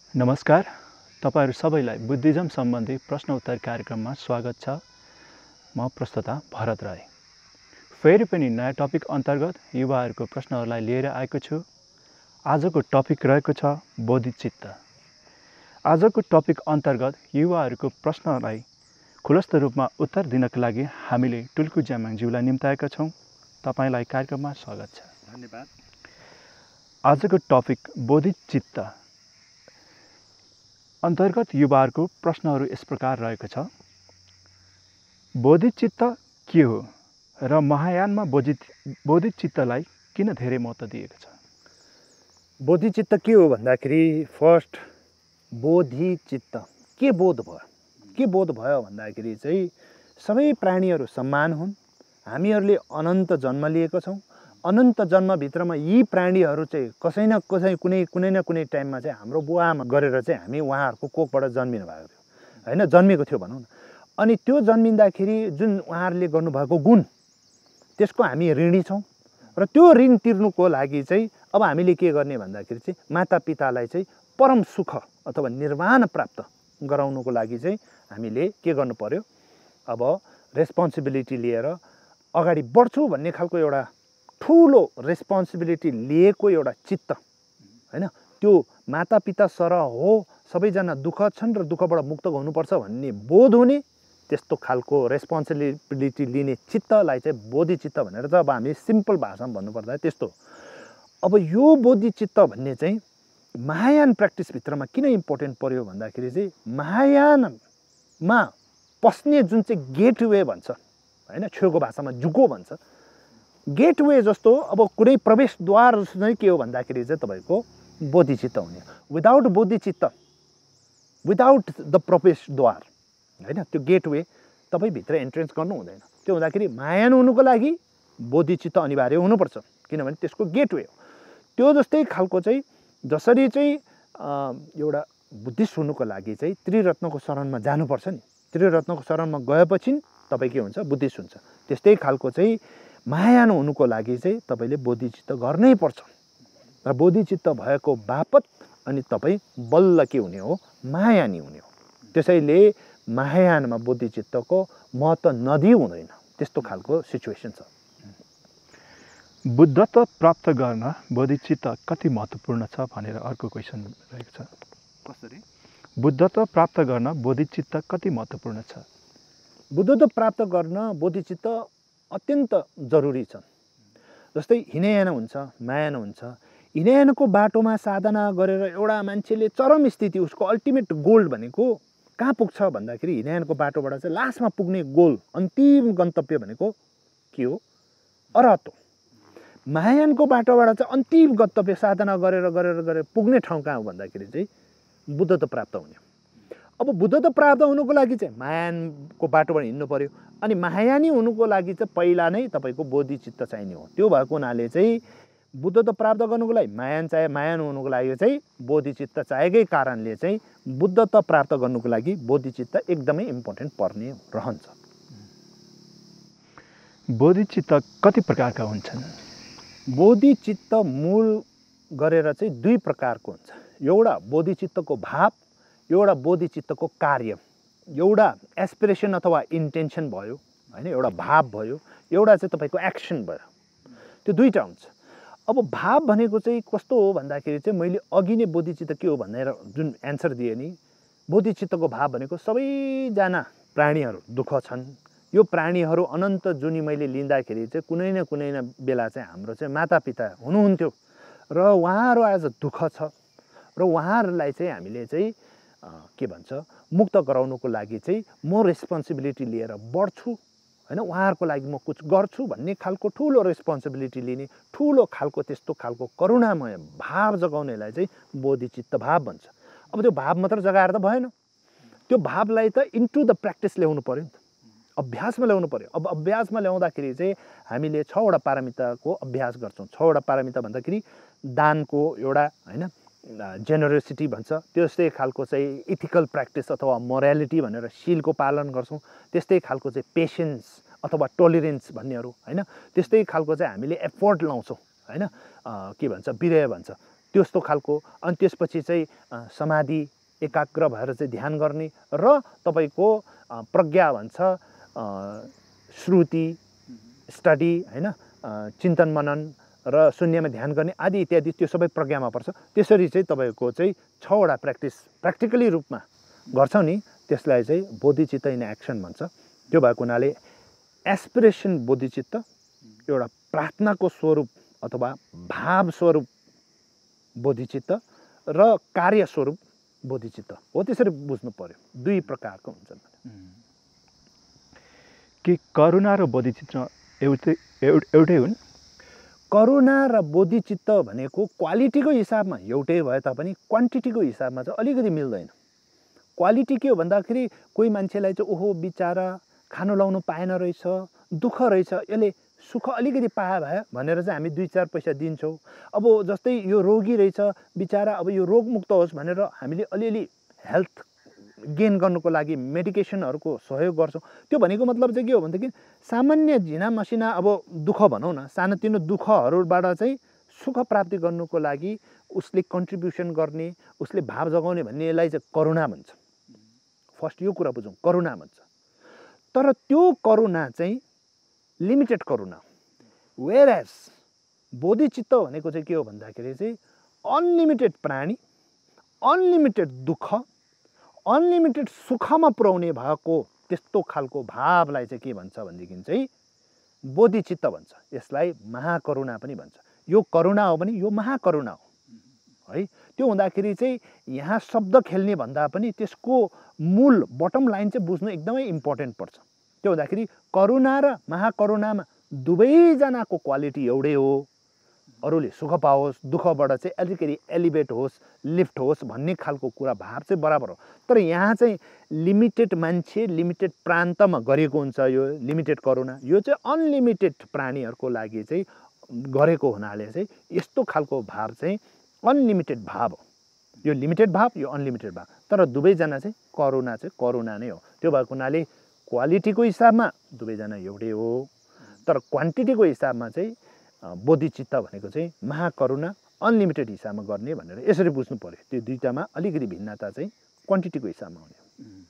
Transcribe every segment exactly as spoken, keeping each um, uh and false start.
नमस्कार, तपाईहरु सबैलाई बुद्धिज्म सम्बन्धी प्रश्न उत्तर कार्यक्रममा स्वागत छ। म प्रस्तुता भरत राय। फेरि पनि नयाँ टपिक अन्तर्गत युवाहरूको प्रश्नहरूलाई लिएर आएको छु। आजको टपिक रहेको छ बोधिचित्त। आजको टपिक अन्तर्गत युवाहरूको प्रश्नलाई खुलस्त रूपमा उत्तर दिनका लागि हामीले टुल्कु ज्याम्याङज्यूलाई निम्ताएका छौं। तपाईलाई कार्यक्रममा स्वागत छ। धन्यवाद। आजको टपिक बोधिचित्त अन्तर्गत युवाहरूको प्रश्नहरू यस प्रकार रहेको छ। बोधिचित्त के हो र महायानमा बोधिचित्तलाई किन धेरै महत्त्व दिएको छ? बोधिचित्त के हो भन्दाखेरि फर्स्ट बोधिचित्त के बोध भयो? के बोध भयो भन्दाखेरि चाहिँ सबै प्राणीहरू समान हुन्। हामीहरूले अनन्त जन्म लिएको छौँ। अनन्त जन्मभित्रमा यी प्राणीहरू चाहिँ कसै न कसै कुनै कुनै न कुनै टाइममा चाहिँ हाम्रो बुवाआमा गरेर चाहिँ हामी उहाँहरूको कोखबाट जन्मिनु भएको थियो, होइन, जन्मेको थियो भनौँ न। अनि त्यो जन्मिँदाखेरि जुन उहाँहरूले गर्नुभएको गुण, त्यसको हामी ऋणी छौँ र त्यो ऋण तिर्नुको लागि चाहिँ अब हामीले के गर्ने भन्दाखेरि चाहिँ मातापितालाई चाहिँ परम सुख अथवा निर्वाण प्राप्त गराउनुको लागि चाहिँ हामीले के गर्नु पर्यो? अब रेस्पोन्सिबिलिटी लिएर अगाडि बढ्छु भन्ने खालको एउटा ठुलो रेस्पोन्सिबिलिटी लिएको एउटा चित्त, होइन, त्यो मातापिता सरह हो, सबैजना दुःख छन् र दुःखबाट मुक्त हुनुपर्छ भन्ने बोध हुने त्यस्तो खालको रेस्पोन्सिबिलिटी लिने चित्तलाई चाहिँ बोधिचित्त भनेर चाहिँ अब हामी सिम्पल भाषामा भन्नुपर्दा त्यस्तो। अब यो बोधिचित्त भन्ने चाहिँ महायान प्र्याक्टिसभित्रमा किन इम्पोर्टेन्ट पर्यो भन्दाखेरि चाहिँ महायानमा पस्ने जुन चाहिँ गेटवे भन्छ, होइन, छेउको भाषामा जुगो भन्छ, गेटवे जस्तो अब कुनै प्रवेशद्वार नै के हो भन्दाखेरि चाहिँ तपाईँको बोधिचित्त हुने। विदाउट बोधिचित्त, विदाउट द प्रवेशद्वार, होइन, त्यो गेटवे तपाईँ भित्र एन्ट्रेन्स गर्नु हुँदैन। त्यो हुँदाखेरि महायान हुनुको लागि बोधिचित्त अनिवार्य हुनुपर्छ, किनभने त्यसको गेटवे हो। त्यो जस्तै खालको चाहिँ जसरी चाहिँ एउटा बुद्धिस्ट हुनुको लागि चाहिँ त्रिरत्नको शरणमा जानुपर्छ नि, त्रिरत्नको शरणमा गएपछि तपाईँ के हुन्छ? बुद्धिस्ट हुन्छ। त्यस्तै खालको चाहिँ महायान हुनुको लागि चाहिँ तपाईँले बोधिचित्त गर्नै पर्छ र बोधिचित्त भएको बापत अनि तपाईँ बल्ल के हुने हो? महायानी हुने हो। त्यसैले महायानमा बोधिचित्तको महत्त्व नदिई हुँदैन, त्यस्तो खालको सिचुएसन छ। बुद्धत्व प्राप्त गर्न बोधिचित्त कति महत्त्वपूर्ण छ भनेर अर्को क्वेसन रहेको छ। कसरी? बुद्धत्व प्राप्त गर्न बोधिचित्त कति महत्त्वपूर्ण छ? बुद्धत्व प्राप्त गर्न बोधिचित्त अत्यन्त जरुरी छ। जस्तै हिनयान हुन्छ, महायान हुन्छ। हिनयानको बाटोमा साधना गरेर एउटा मान्छेले चरम स्थिति, उसको अल्टिमेट गोल भनेको कहाँ पुग्छ भन्दाखेरि हिनयानको बाटोबाट चाहिँ लास्टमा पुग्ने गोल, अन्तिम गन्तव्य भनेको के हो? अरहत हो। महायानको बाटोबाट चाहिँ अन्तिम गन्तव्य साधना गरेर गरेर गरेर पुग्ने ठाउँ कहाँ हो भन्दाखेरि चाहिँ बुद्धत्व प्राप्त हुने। अब बुद्धत्व प्राप्त हुनुको लागि चाहिँ महायानको बाटोबाट हिँड्नु पर्यो। अनि महायानी हुनुको लागि चाहिँ पहिला नै तपाईँको बोधिचित्त चाहिने हो। त्यो भएको हुनाले चाहिँ बुद्धत्व प्राप्त गर्नुको लागि महायान चाहे, महायान हुनुको लागि चाहिँ बोधिचित्त चाहेकै कारणले चाहिँ बुद्धत्व प्राप्त गर्नुको लागि बोधिचित्त एकदमै इम्पोर्टेन्ट पर्ने रहन्छ। बोधिचित्त कति प्रकारका हुन्छन्? बोधिचित्त मूल गरेर चाहिँ दुई प्रकारको हुन्छ। एउटा बोधिचित्तको भाव, एउटा बोधिचित्तको कार्य। एउटा एस्पिरेसन अथवा इन्टेन्सन भयो, होइन, एउटा भाव भयो, एउटा चाहिँ तपाईँको एक्सन भयो। त्यो दुईवटा हुन्छ। अब भाव भनेको चाहिँ कस्तो हो भन्दाखेरि चाहिँ मैले अघि नै बोधिचित्त के हो भनेर जुन एन्सर दिएँ नि, बोधिचित्तको भाव भनेको सबैजना प्राणीहरू दुःख छन्। यो प्राणीहरू अनन्त जुनी मैले लिँदाखेरि चाहिँ कुनै न कुनै न बेला चाहिँ हाम्रो चाहिँ मातापिता हुनुहुन्थ्यो र उहाँहरू आज दुःख छ र उहाँहरूलाई चाहिँ हामीले चाहिँ के भन्छ मुक्त गराउनुको लागि चाहिँ म रेस्पोन्सिबिलिटी लिएर बढ्छु, होइन, उहाँहरूको लागि म कुछ गर्छु भन्ने खालको ठुलो रेस्पोन्सिबिलिटी लिने ठुलो खालको त्यस्तो खालको करुणामय भाव जगाउनेलाई चाहिँ बोधिचित्त भाव भन्छ। अब त्यो भाव मात्र जगाएर त भएन, त्यो भावलाई त इन्टु द प्र्याक्टिस ल्याउनु पर्यो नि त, अभ्यासमा ल्याउनु पर्यो। अब अभ्यासमा ल्याउँदाखेरि चाहिँ हामीले छवटा पारमिताको अभ्यास गर्छौँ। छवटा पारमिता भन्दाखेरि दानको एउटा, होइन, जेनरोसिटी भन्छ, त्यस्तै खालको चाहिँ इथिकल प्र्याक्टिस अथवा मोरालिटी भनेर शीलको पालन गर्छौँ। त्यस्तै खालको चाहिँ पेसेन्स अथवा टोलरेन्स भन्नेहरू, होइन, त्यस्तै खालको चाहिँ हामीले एफोर्ट लाउँछौँ, होइन, के भन्छ विरय भन्छ, त्यस्तो खालको। अनि त्यसपछि चाहिँ समाधि एकाग्र भएर चाहिँ ध्यान गर्ने र तपाईँको प्रज्ञा भन्छ, श्रुति, स्टडी, होइन, चिन्तन मनन र शून्यमा ध्यान गर्ने आदि इत्यादि, त्यो सबै प्रज्ञामा पर्छ। त्यसरी चाहिँ तपाईँको चाहिँ छवटा प्र्याक्टिस प्र्याक्टिकली रूपमा गर्छौँ नि, त्यसलाई चाहिँ बोधिचित्त इन एक्सन भन्छ। त्यो भएको हुनाले एस्पिरेसन बोधिचित्त एउटा प्रार्थनाको स्वरूप अथवा भाव स्वरूप बोधिचित्त र कार्य स्वरूप बोधिचित्त हो, त्यसरी बुझ्नु पर्यो। दुई प्रकारको हुन्छन्। के करुणा र बोधिचित्त एउटै एउटै हुन्? करुणा र बोधिचित्त भनेको क्वालिटीको हिसाबमा एउटै भए तापनि क्वान्टिटीको हिसाबमा चाहिँ अलिकति मिल्दैन। क्वालिटी के हो भन्दाखेरि कोही मान्छेलाई चाहिँ ओहो बिचारा खानु लाउनु पाएन रहेछ, दुःख रहेछ, यसले सुख अलिकति पाए भए भनेर चाहिँ हामी दुई चार पैसा दिन्छौँ। अब जस्तै यो रोगी रहेछ बिचारा, अब यो रोगमुक्त होस् भनेर हामीले अलिअलि हेल्थ गेन गर्नुको लागि मेडिकेसनहरूको सहयोग गर्छौँ। त्यो भनेको मतलब चाहिँ के हो भनेदेखि सामान्य झिना मसिना अब दुःख भनौँ न, सानोतिनो दुःखहरूबाट चाहिँ सुख प्राप्ति गर्नुको लागि उसले कन्ट्रिब्युसन गर्ने, उसले भाव जगाउने भन्नेलाई चाहिँ करुणा भन्छ। फर्स्ट यो कुरा बुझौँ, करुणा भन्छ। तर त्यो करुणा चाहिँ लिमिटेड करुणा, वेयरएज बोधिचित्त भनेको चाहिँ के हो भन्दाखेरि चाहिँ अनलिमिटेड प्राणी, अनलिमिटेड दुःख, अनलिमिटेड सुखमा पुर्याउने भएको त्यस्तो खालको भावलाई चाहिँ के भन्छ भनेदेखि चाहिँ बोधिचित्त भन्छ। यसलाई महाकरुणा पनि भन्छ। यो करुणा हो भने यो महाकरुणा हो है। त्यो हुँदाखेरि चाहिँ यहाँ शब्द खेल्ने भन्दा पनि त्यसको मूल बटम लाइन चाहिँ बुझ्नु एकदमै इम्पोर्टेन्ट पर्छ। त्यो हुँदाखेरि करुणा र महाकरुणामा दुवैजनाको क्वालिटी एउटै हो। अरूले सुख पाओस्, दुःखबाट चाहिँ अलिकति एलिभेट होस्, लिफ्ट होस् भन्ने खालको कुरा भाव चाहिँ बराबर हो। तर यहाँ चाहिँ लिमिटेड मान्छे, लिमिटेड प्रान्तमा गरेको हुन्छ यो लिमिटेड करुणा। यो चाहिँ अनलिमिटेड प्राणीहरूको लागि चाहिँ गरेको हुनाले चाहिँ यस्तो खालको भाव चाहिँ अनलिमिटेड भाव हो। यो लिमिटेड भाव, यो अनलिमिटेड भाव, तर दुवैजना चाहिँ करुणा चाहिँ करुणा नै हो। त्यो भएको हुनाले क्वालिटीको हिसाबमा दुवैजना एउटै हो, तर क्वान्टिटीको हिसाबमा चाहिँ बोधिचित्त भनेको चाहिँ महाकरुणा अनलिमिटेड हिसाबमा गर्ने भनेर यसरी बुझ्नु पर्यो। त्यो दुईटामा अलिकति भिन्नता चाहिँ क्वान्टिटीको हिसाबमा हुने।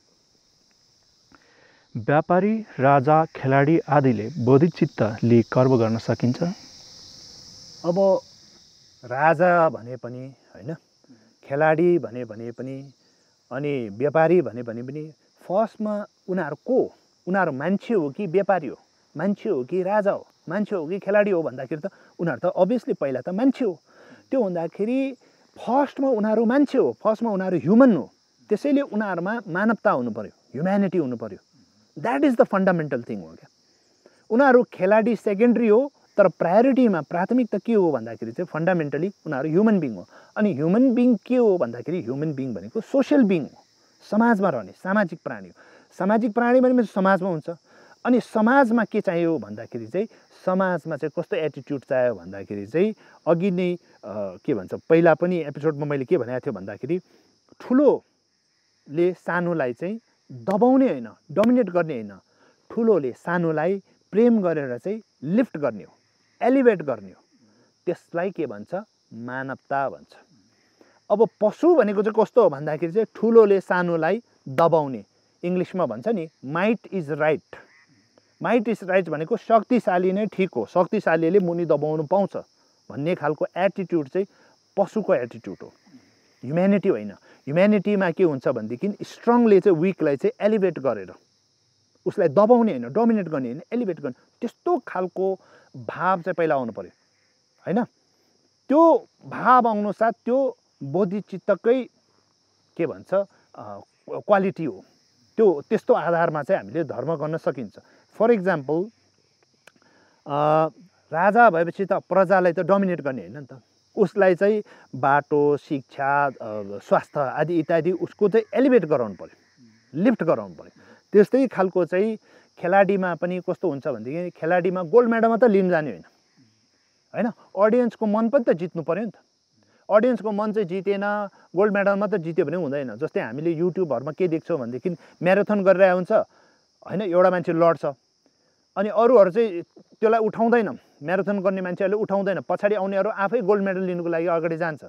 व्यापारी, राजा, खेलाडी आदिले बोधिचित्तले कर्म गर्न सकिन्छ? अब राजा भने पनि होइन, खेलाडी भने भने पनि, अनि व्यापारी भने भने पनि फर्स्टमा उनीहरू को? उनीहरू मान्छे हो कि व्यापारी हो? मान्छे हो कि राजा हो? मान्छे हो कि खेलाडी हो भन्दाखेरि त उनीहरू त अभियसली पहिला त मान्छे हो। त्यो हुँदाखेरि फर्स्टमा उनीहरू मान्छे हो, फर्स्टमा उनीहरू ह्युमन हो। त्यसैले उनीहरूमा मानवता हुनु पर्यो, ह्युम्यानिटी हुनु पर्यो। That is the fundamental thing हो क्या। उनीहरू खेलाडी सेकेन्डरी हो, तर प्रायोरिटीमा प्राथमिकता के हो भन्दाखेरि चाहिँ फन्डामेन्टली उनीहरू ह्युमन बिङ हो। अनि ह्युमन बिङ के हो भन्दाखेरि ह्युमन बिङ भनेको सोसियल बिङ हो, समाजमा रहने सामाजिक प्राणी हो। सामाजिक प्राणी भनेपछि समाजमा हुन्छ। अनि समाजमा के चाहियो भन्दाखेरि चाहिँ समाजमा चाहिँ कस्तो एटिट्युड चाहियो भन्दाखेरि चाहिँ अघि नै के भन्छ पहिला पनि एपिसोडमा मैले के भनेको थिएँ भन्दाखेरि ठुलोले सानोलाई चाहिँ दबाउने होइन, डोमिनेट गर्ने होइन, ठुलोले सानोलाई प्रेम गरेर चाहिँ लिफ्ट गर्ने हो, एलिभेट गर्ने हो। त्यसलाई के भन्छ? मानवता भन्छ। अब पशु भनेको चाहिँ कस्तो हो भन्दाखेरि चाहिँ ठुलोले सानोलाई दबाउने, इङ्ग्लिसमा भन्छ नि might is right. Might is right भनेको शक्तिशाली नै ठिक हो, शक्तिशालीले मुनि दबाउनु पाउँछ भन्ने खालको एटिट्युड चाहिँ पशुको एटिट्युड हो, ह्युम्यानिटी होइन। ह्युम्यानिटीमा के हुन्छ भनेदेखि स्ट्रङले चाहिँ विकलाई चाहिँ एलिभेट गरेर उसलाई दबाउने होइन, डोमिनेट गर्ने होइन, एलिभेट गर्ने, त्यस्तो खालको भाव चाहिँ पहिला आउनु पर्यो होइन। त्यो भाव आउनु साथ त्यो बोधिचित्तकै के भन्छ क्वालिटी हो। त्यो त्यस्तो आधारमा चाहिँ हामीले धर्म गर्न सकिन्छ। फर इक्जाम्पल राजा भएपछि त प्रजालाई त डोमिनेट गर्ने होइन नि त, उसलाई चाहिँ बाटो, शिक्षा, स्वास्थ्य आदि इत्यादि उसको चाहिँ एलिभेट गराउनु पर्यो, लिफ्ट गराउनु पर्यो। त्यस्तै खालको चाहिँ खेलाडीमा पनि कस्तो हुन्छ भनेदेखि खेलाडीमा गोल्ड मेडल मात्रै लिन जाने होइन होइन, अडियन्सको मन पनि त जित्नु पर्यो नि त। अडियन्सको मन चाहिँ जितेन, गोल्ड मेडल मात्रै जित्यो भने हुँदैन। जस्तै हामीले युट्युबहरूमा के देख्छौँ भनेदेखि म्याराथन गरिरहेको हुन्छ होइन, एउटा मान्छे लड्छ अनि अरूहरू चाहिँ त्यसलाई उठाउँदैन, म्याराथन गर्ने मान्छेहरूले उठाउँदैन, पछाडि आउनेहरू आफै गोल्ड मेडल लिनुको लागि अगाडि जान्छ।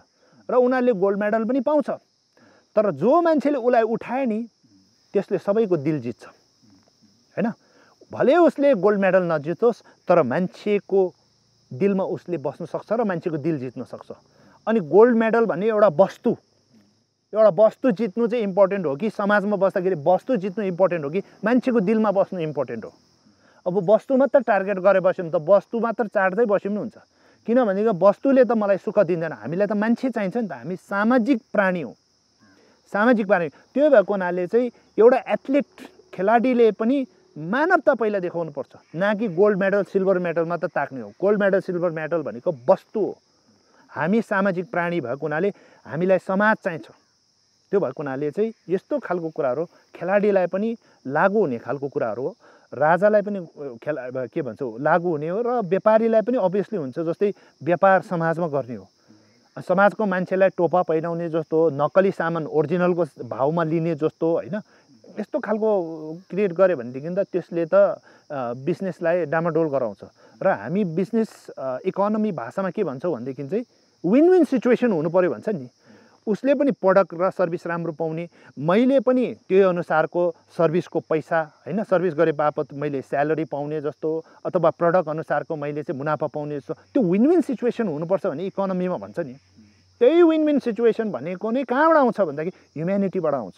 र उनीहरूले गोल्ड मेडल पनि पाउँछ। तर जो मान्छेले उसलाई उठाए नि त्यसले सबैको दिल जित्छ हैन। भले उसले गोल्ड मेडल नजितोस् तर मान्छेको दिलमा उसले बस्न सक्छ र मान्छेको दिल जित्न सक्छ। अनि गोल्ड मेडल भन्ने एउटा वस्तु एउटा वस्तु जित्नु चाहिँ इम्पोर्टेन्ट हो कि समाजमा बस्दाखेरि वस्तु जित्नु इम्पोर्टेन्ट हो कि मान्छेको दिलमा बस्नु इम्पोर्टेन्ट हो। अब वस्तु मात्र टार्गेट गरेर बस्यौँ त वस्तु मात्र चाट्दै बस्यौँ नि हुन्छ। किनभनेदेखि वस्तुले त मलाई सुख दिँदैन, हामीलाई त मान्छे चाहिन्छ नि त, हामी सामाजिक प्राणी हौँ सामाजिक प्राणी। त्यो भएको हुनाले चाहिँ एउटा एथलिट खेलाडीले पनि मानवता पहिला देखाउनु पर्छ, न कि गोल्ड मेडल सिल्भर मेडलमा त ताक्ने हो। गोल्ड मेडल सिल्भर मेडल भनेको वस्तु हो। हामी सामाजिक प्राणी भएको हुनाले हामीलाई समाज चाहिन्छ। त्यो भएको हुनाले चाहिँ यस्तो खालको कुराहरू खेलाडीलाई पनि लागु हुने खालको कुराहरू हो, राजालाई पनि खेला के भन्छ लागु हुने हो, र व्यापारीलाई पनि अभियसली हुन्छ। जस्तै व्यापार समाजमा गर्ने हो, समाजको मान्छेलाई टोपा पहिराउने जस्तो, नक्कली सामान ओरिजिनलको भाउमा लिने जस्तो होइन, यस्तो खालको क्रिएट गऱ्यो भनेदेखि त त्यसले त बिजनेसलाई डामाडोल गराउँछ। र हामी बिजनेस इकोनोमी भाषामा के भन्छौँ भनेदेखि चाहिँ विन विन सिचुएसन हुनु पऱ्यो भन्छ नि। उसले पनि प्रडक्ट र सर्भिस राम्रो पाउने, मैले पनि त्यो अनुसारको सर्भिसको पैसा होइन सर्भिस गरे बापत मैले स्यालेरी पाउने जस्तो, अथवा प्रडक्ट अनुसारको मैले चाहिँ मुनाफा पाउने जस्तो त्यो विन विन सिचुएसन हुनुपर्छ भने इकोनोमीमा भन्छ नि। त्यही विन विन सिचुएसन भनेको नै कहाँबाट आउँछ भन्दाखेरि ह्युम्यानिटीबाट आउँछ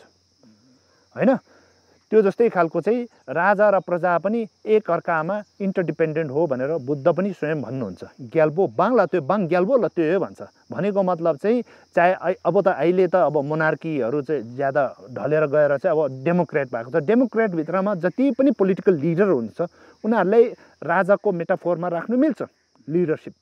होइन। त्यो जस्तै खालको चाहिँ राजा र प्रजा पनि एक अर्कामा इन्टरडिपेन्डेन्ट हो भनेर बुद्ध पनि स्वयं भन्नुहुन्छ। ग्याल्बो बाङ्ला त्यो बाङ ग्याल्बो ल त्यो भन्छ भनेको मतलब चाहिँ चाहे अब त अहिले त अब मोनार्कीहरू चाहिँ ज्यादा ढलेर गएर चाहिँ अब डेमोक्रेट भएको छ। डेमोक्रेटभित्रमा जति पनि पोलिटिकल लिडर हुन्छ उनीहरूलाई राजाको मेटाफोरमा राख्नु मिल्छ लिडरसिप।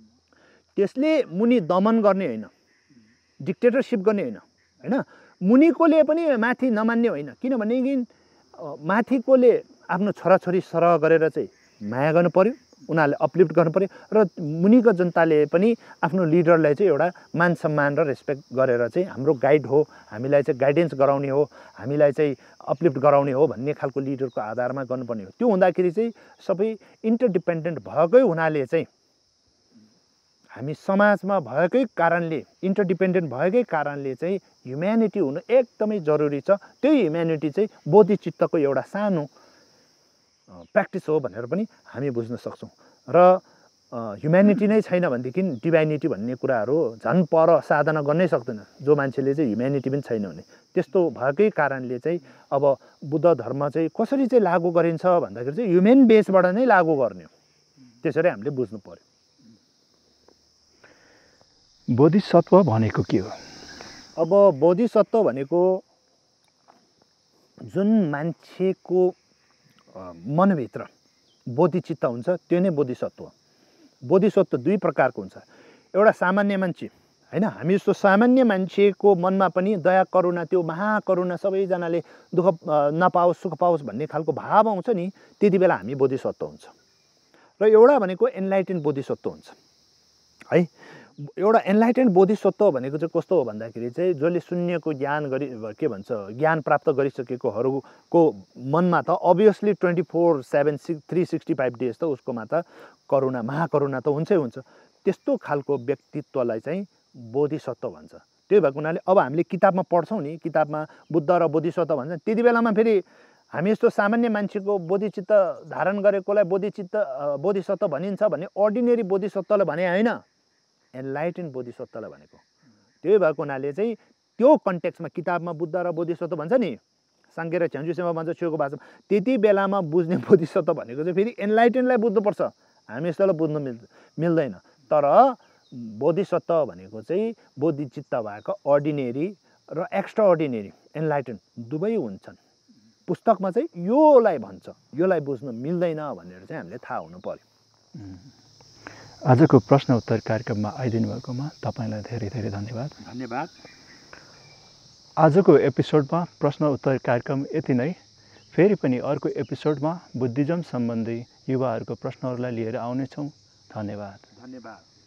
त्यसले मुनि दमन गर्ने होइन, डिक्टेटरसिप गर्ने होइन होइन, मुनिकोले पनि माथि नमान्ने होइन। किनभनेदेखि माथिकोले आफ्नो छोराछोरी सरह गरेर चाहिँ माया गर्नु पर्यो, उनीहरूले अपलिफ्ट गर्नु पर्यो, र मुनिको जनताले पनि आफ्नो लिडरलाई चाहिँ एउटा मान सम्मान र रेस्पेक्ट गरेर चाहिँ हाम्रो गाइड हो, हामीलाई चाहिँ गाइडेन्स गराउने हो, हामीलाई चाहिँ अपलिफ्ट गराउने हो भन्ने खालको लिडरको आधारमा गर्नुपर्ने हो। त्यो हुँदाखेरि चाहिँ सबै इन्टरडिपेन्डेन्ट भएकै हुनाले चाहिँ हामी समाजमा भएकै कारणले इन्टरडिपेन्डेन्ट भएकै कारणले चाहिँ ह्युम्यानिटी हुनु एकदमै जरुरी छ। त्यही ह्युम्यानिटी चाहिँ बोधिचित्तको एउटा सानो प्र्याक्टिस हो भनेर पनि हामी बुझ्न सक्छौँ। र ह्युम्यानिटी नै छैन भनेदेखि डिभाइनिटी भन्ने कुराहरू झन् पर साधना गर्नै सक्दैन। जो मान्छेले चाहिँ ह्युम्यानिटी पनि छैन भने त्यस्तो भएकै कारणले चाहिँ अब बुद्ध धर्म चाहिँ कसरी चाहिँ लागु गरिन्छ भन्दाखेरि चाहिँ ह्युमेन बेसबाट नै लागु गर्ने हो। त्यसरी हामीले बुझ्नु पर्यो। बोधिसत्व भनेको के हो? अब बोधिसत्व भनेको जुन मान्छेको मनभित्र बोधिचित्त हुन्छ त्यो नै बोधिसत्व। बोधिसत्व दुई प्रकारको हुन्छ। एउटा सामान्य मान्छे होइन, हामी जस्तो सामान्य मान्छेको मनमा पनि दया करुणा, त्यो महाकरुणा सबैजनाले दुःख नपाओस् सुख पाओस् भन्ने खालको भाव आउँछ नि, त्यति बेला हामी बोधिसत्व हुन्छ। र एउटा भनेको एनलाइटेन बोधिसत्व हुन्छ है। एउटा एनलाइटेन्ड बोधिसत्व भनेको चाहिँ कस्तो हो भन्दाखेरि चाहिँ जसले शून्यको ज्ञान गरि के भन्छ ज्ञान प्राप्त गरिसकेकोहरूको मनमा त obviously twenty four seven six three sixty five days त उसकोमा त करुणा महाकरुणा त हुन्छै हुन्छ। त्यस्तो खालको व्यक्तित्वलाई चाहिँ बोधिसत्व भन्छ। त्यही भएको हुनाले अब हामीले किताबमा पढ्छौँ नि, किताबमा बुद्ध र बोधिसत्व भन्छ, त्यति बेलामा फेरि हामी यस्तो सामान्य मान्छेको बोधिचित्त धारण गरेकोलाई बोधिचित्त बोधिसत्व भनिन्छ भने अर्डिनेरी बोधिसत्वलाई भने होइन, एनलाइटेन बोधिसत्वलाई भनेको। त्यही भएको हुनाले चाहिँ त्यो कन्टेक्स्टमा किताबमा बुद्ध र बोधिसत्व भन्छ नि, साङ्गे र छ्याङ्जुसेमा भन्छ छेउको भाषामा, त्यति बेलामा बुझ्ने बोधिसत्व भनेको चाहिँ फेरि एनलाइटेनलाई बुझ्नुपर्छ। हामी यस्तोलाई बुझ्नु मिल् मिल्दैन। तर बोधिसत्व भनेको चाहिँ बोधिचित्त भएको अर्डिनेरी र एक्स्ट्रा अर्डिनेरी एनलाइटेन दुवै हुन्छन्। पुस्तकमा चाहिँ योलाई भन्छ, योलाई बुझ्नु मिल्दैन भनेर चाहिँ हामीले थाहा हुनु पर्यो। आजको प्रश्न उत्तर कार्यक्रममा आइदिनु भएकोमा तपाईँलाई धेरै धेरै धन्यवाद। धन्यवाद। आजको एपिसोडमा प्रश्न उत्तर कार्यक्रम यति नै। फेरि पनि अर्को एपिसोडमा बुद्धिज्म सम्बन्धी युवाहरूको प्रश्नहरूलाई लिएर आउनेछौँ। धन्यवाद। धन्यवाद।